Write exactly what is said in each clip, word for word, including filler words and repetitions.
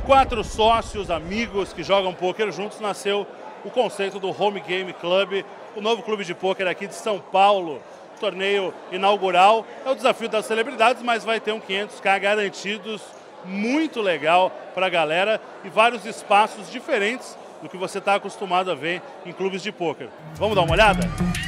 quatro sócios, amigos que jogam pôquer juntos, nasceu o conceito do Home Game Club, o novo clube de pôquer aqui de São Paulo. Torneio inaugural, é o desafio das celebridades, mas vai ter um quinhentos K garantidos, muito legal para a galera e vários espaços diferentes do que você está acostumado a ver em clubes de pôquer. Vamos dar uma olhada?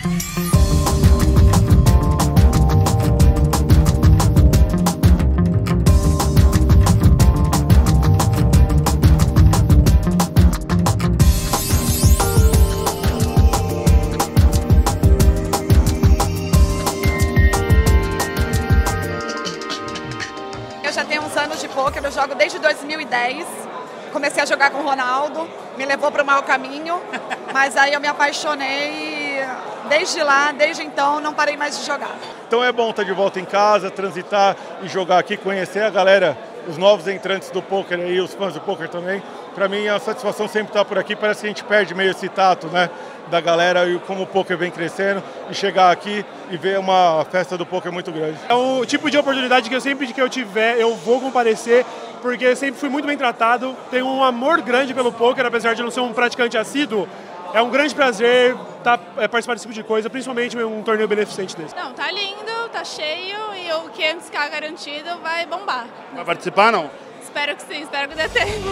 Eu já tenho uns anos de pôquer, eu jogo desde dois mil e dez. Comecei a jogar com o Ronaldo, me levou para o mau caminho, mas aí eu me apaixonei e desde lá, desde então, não parei mais de jogar. Então é bom estar de volta em casa, transitar e jogar aqui, conhecer a galera, os novos entrantes do pôquer aí, os fãs do pôquer também. Para mim é uma satisfação sempre estar por aqui, parece que a gente perde meio esse tato, né, da galera e como o pôquer vem crescendo e chegar aqui e ver uma festa do pôquer muito grande. É o tipo de oportunidade que eu sempre que eu tiver, eu vou comparecer, porque eu sempre fui muito bem tratado, tenho um amor grande pelo pôquer, apesar de não ser um praticante assíduo. É um grande prazer tá, é, participar desse tipo de coisa, principalmente em um torneio beneficente desse. Não, tá lindo, tá cheio e o quinhentos K garantido vai bombar. Vai participar, não? Espero que sim, espero que dê tempo.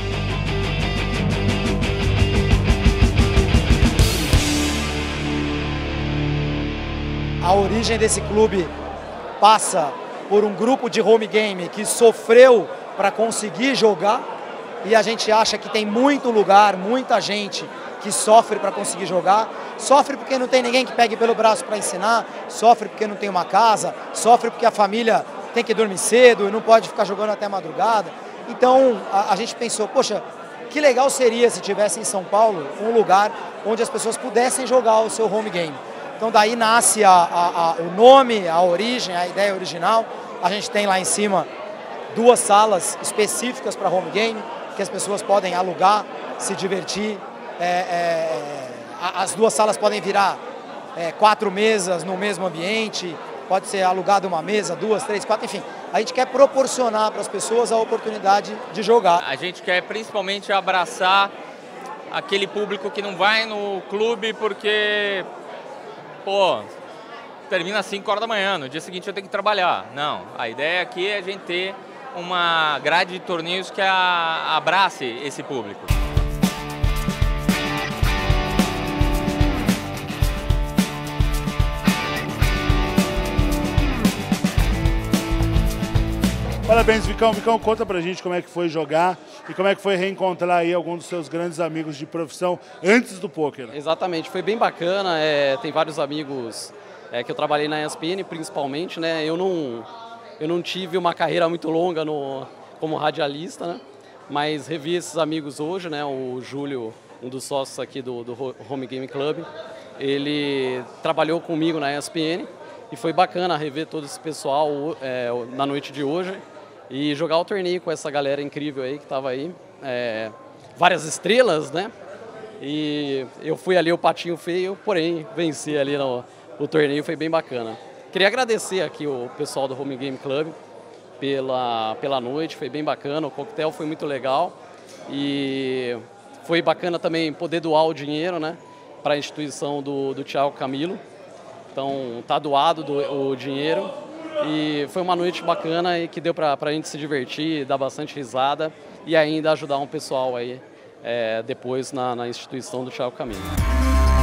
A origem desse clube passa por um grupo de home game que sofreu para conseguir jogar e a gente acha que tem muito lugar, muita gente que sofre para conseguir jogar, sofre porque não tem ninguém que pegue pelo braço para ensinar, sofre porque não tem uma casa, sofre porque a família tem que dormir cedo e não pode ficar jogando até madrugada. Então a, a gente pensou, poxa, que legal seria se tivesse em São Paulo um lugar onde as pessoas pudessem jogar o seu home game. Então daí nasce a, a, a, o nome, a origem, a ideia original. A gente tem lá em cima duas salas específicas para home game, que as pessoas podem alugar, se divertir. É, é, as duas salas podem virar é, quatro mesas no mesmo ambiente, pode ser alugada uma mesa, duas, três, quatro, enfim. A gente quer proporcionar para as pessoas a oportunidade de jogar. A gente quer principalmente abraçar aquele público que não vai no clube porque... Pô, termina às cinco horas da manhã, no dia seguinte eu tenho que trabalhar. Não, a ideia aqui é a gente ter uma grade de torneios que a, abrace esse público. Parabéns, Vicão. Vicão, conta pra gente como é que foi jogar e como é que foi reencontrar aí alguns dos seus grandes amigos de profissão antes do pôquer. Exatamente, foi bem bacana, é, tem vários amigos é, que eu trabalhei na E S P N principalmente, né? Eu não, eu não tive uma carreira muito longa no, como radialista, né? Mas revi esses amigos hoje, né? O Júlio, um dos sócios aqui do, do Home Game Club, ele trabalhou comigo na E S P N e foi bacana rever todo esse pessoal é, na noite de hoje. E jogar o torneio com essa galera incrível aí que estava aí, é, várias estrelas, né? E eu fui ali o patinho feio, porém venci ali no, o torneio, foi bem bacana. Queria agradecer aqui o pessoal do Home Game Club pela, pela noite, foi bem bacana, o coquetel foi muito legal e foi bacana também poder doar o dinheiro, né? Para a instituição do, do Thiago Camilo. Então tá doado do, o dinheiro. E foi uma noite bacana e que deu para a gente se divertir, dar bastante risada e ainda ajudar um pessoal aí é, depois na, na instituição do Thiago Camilo.